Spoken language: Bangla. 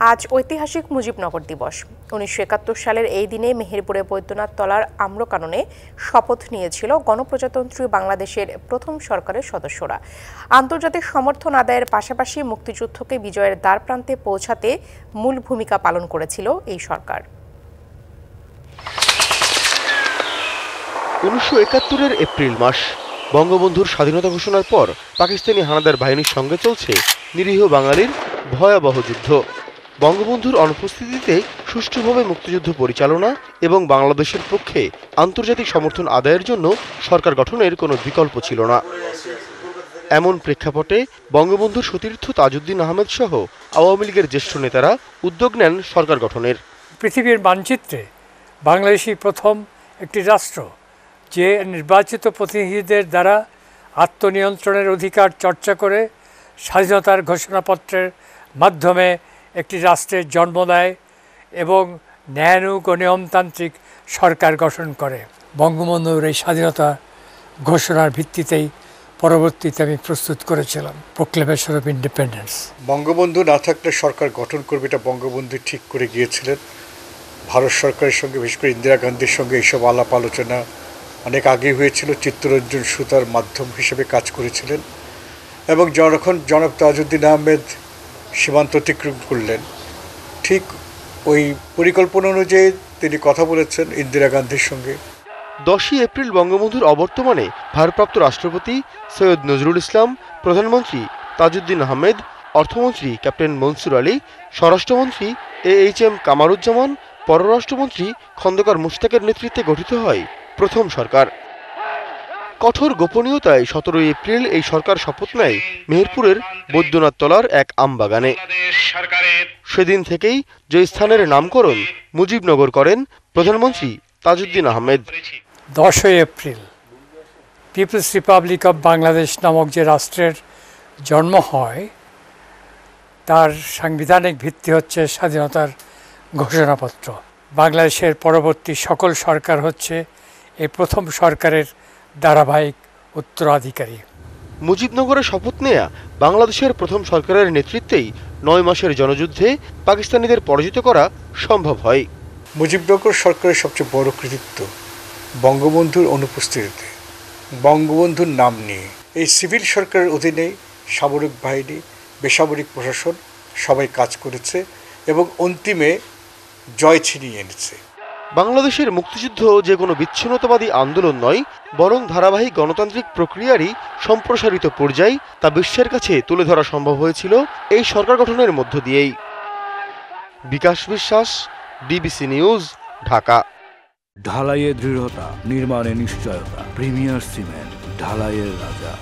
আজ ঐতিহাসিক মুজিবনগর দিবস। ১৯৭১ সালের এই দিনে মেহেরপুরে বৈদ্যনাথ তলার আম্রকাননে শপথ নিয়েছিল গণপ্রজাতন্ত্রী বাংলাদেশের প্রথম সরকারের সদস্যরা। আন্তর্জাতিক সমর্থন আদায়ের পাশাপাশি মুক্তিযুদ্ধকে বিজয়ের দ্বারপ্রান্তে পৌঁছাতে মূল ভূমিকা পালন করেছিল এই সরকার। ১৯৭১-এর এপ্রিল মাস, বঙ্গবন্ধুর স্বাধীনতা ঘোষণার পর পাকিস্তানি হানাদার বাহিনীর সঙ্গে চলছে নিরীহ বাঙালির ভয়াবহ যুদ্ধ। বঙ্গবন্ধুর অনুপস্থিতিতে সুষ্ঠুভাবে মুক্তিযুদ্ধ পরিচালনা এবং বাংলাদেশের পক্ষে আন্তর্জাতিক সমর্থন আদায়ের জন্য সরকার গঠনের কোনো বিকল্প ছিল না। এমন প্রেক্ষাপটে বঙ্গবন্ধুর সতীর্থ তাজউদ্দিন আহমেদ সহ আওয়ামী লীগের জ্যেষ্ঠ নেতারা উদ্যোগ নেন সরকার গঠনের। পৃথিবীর মানচিত্রে বাংলাদেশই প্রথম একটি রাষ্ট্র যে নির্বাচিত প্রতিনিধিদের দ্বারা আত্মনিয়ন্ত্রণের অধিকার চর্চা করে স্বাধীনতার ঘোষণাপত্রের মাধ্যমে একটি রাষ্ট্রের জন্ম দেয় এবং ন্যায়ানুগ ও নিয়মতান্ত্রিক সরকার গঠন করে। বঙ্গবন্ধুর এই স্বাধীনতা ঘোষণার ভিত্তিতেই পরবর্তীতে আমি প্রস্তুত করেছিলাম প্রোক্লেমেশন অফ ইন্ডিপেন্ডেন্স। বঙ্গবন্ধু না থাকলে সরকার গঠন করবে এটা বঙ্গবন্ধু ঠিক করে গিয়েছিলেন। ভারত সরকারের সঙ্গে বিশেষ করে ইন্দিরা গান্ধীর সঙ্গে এইসব আলাপ আলোচনা অনেক আগে হয়েছিল। চিত্তরঞ্জন সুতার মাধ্যম হিসেবে কাজ করেছিলেন এবং যখন জনাব তাজউদ্দিন আহমেদ সীমান্ত অতিক্রম করলেন, ঠিক ওই পরিকল্পনা অনুযায়ী তিনি কথা বলেছেন ইন্দিরা গান্ধীর সঙ্গে। 10ই এপ্রিল বঙ্গবন্ধুর অবর্তমানে ভারপ্রাপ্ত রাষ্ট্রপতি সৈয়দ নজরুল ইসলাম, প্রধানমন্ত্রী তাজউদ্দিন আহমেদ, অর্থমন্ত্রী ক্যাপ্টেন মনসুর আলী, স্বরাষ্ট্রমন্ত্রী AHM কামারুজ্জামান, পররাষ্ট্রমন্ত্রী খন্দকার মুশতাকের নেতৃত্বে গঠিত হয় প্রথম সরকার। কঠোর গোপনীয়তায় 17 এপ্রিল এই সরকার শপথ নেয় মেহেরপুরের বৈদ্যনাথ তলার এক আমবাগানে। সেদিন থেকেই যে স্থানের নামকরণ মুজিবনগর করেন প্রধানমন্ত্রী Tajuddin Ahmed. 10 April People's Republic of Bangladesh নামক যে রাষ্ট্রের জন্ম হয় তার সাংবিধানিক ভিত্তি হচ্ছে স্বাধীনতার ঘোষণাপত্র। বাংলাদেশের পরবর্তী সকল সরকার হচ্ছে এই প্রথম সরকারের ধারাবাহিক উত্তরাধিকারী। মুজিবনগরে শপথ নেয়া বাংলাদেশের প্রথম সরকারের নেতৃত্বেই 9 মাসের জনযুদ্ধে পাকিস্তানিদের পরাজিত করা সম্ভব হয়। মুজিবনগর সরকারের সবচেয়ে বড় কৃতিত্ব বঙ্গবন্ধুর অনুপস্থিতিতে, বঙ্গবন্ধুর নাম নিয়ে এই সিভিল সরকারের অধীনে সামরিক বাহিনী, বেসামরিক প্রশাসন সবাই কাজ করেছে এবং অন্তিমে জয় ছিনিয়ে এনেছে। বাংলাদেশের মুক্তিযুদ্ধ যে কোনো বিচ্ছিন্নতাবাদী আন্দোলন নয়, বরং ধারাবাহিক গণতান্ত্রিক প্রক্রিয়ারই সম্প্রসারিত পর্যায়, তা বিশ্বের কাছে তুলে ধরা সম্ভব হয়েছিল এই সরকার গঠনের মধ্য দিয়েই। বিকাশ বিশ্বাস, BBC নিউজ, ঢাকা। ঢালাইয়ে দৃঢ়তা, নির্মাণে নিশ্চয়তা, প্রিমিয়ার সিমেন্ট, ঢালাইয়ের রাজা।